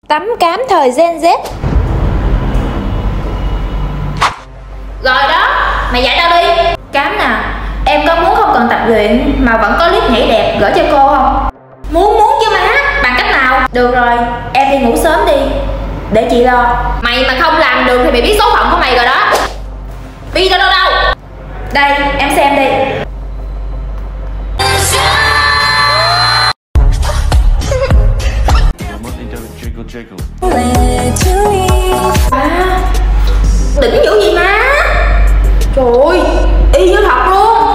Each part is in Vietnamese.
Tắm cám thời Gen Z. Rồi đó, mày dạy tao đi. Cám nè, em có muốn không cần tập luyện mà vẫn có clip nhảy đẹp gửi cho cô không? Muốn chứ má, bằng cách nào? Được rồi, em đi ngủ sớm đi, để chị lo. Mày mà không làm được thì mày biết số phận của mày rồi đó. Đi đâu. Đây, em xem đi. Đỉnh dữ gì má. Trời ơi, y như thật luôn.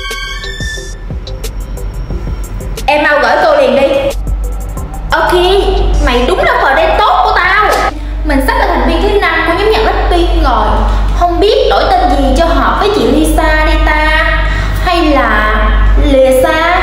Em mau gửi cô liền đi. Ok, mày đúng là phờ đen tốt của tao. Mình sắp là thành viên thứ 5 của nhóm nhạc Blackpink rồi. Không biết đổi tên gì cho hợp với chị Lisa đi ta. Hay là Lisa?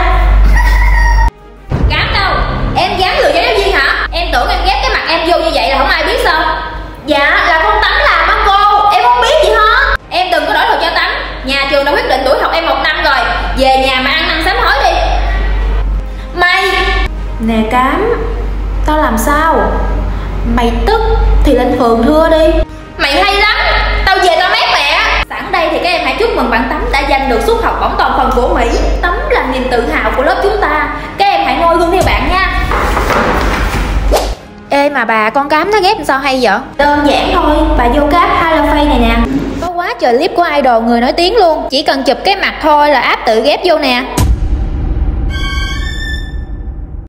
Cám đâu, em dám lừa giáo viên hả? Em tưởng em ghép cái mặt em vô như vậy là không ai biết sao? Dạ, là con Tắm làm á cô, em không biết gì hết. Em đừng có đổi đồ cho Tắm. Nhà trường đã quyết định đuổi học em 1 năm rồi. Về nhà mà ăn năn sám hối đi. Mày nè Cám, tao làm sao? Mày tức thì lên phường thưa đi. Mày hay lắm, tao về tao mét mẹ. Sẵn đây thì các em hãy chúc mừng bạn Tắm đã giành được suất học bổng toàn phần của Mỹ. Tắm là niềm tự hào của lớp chúng ta. Các em hãy noi gương theo bạn nha. Ê mà bà, con Cám nó ghép sao hay vậy? Đơn giản thôi, bà vô cái app Hello Face này nè. Có quá trời clip của idol người nổi tiếng luôn. Chỉ cần chụp cái mặt thôi là app tự ghép vô nè.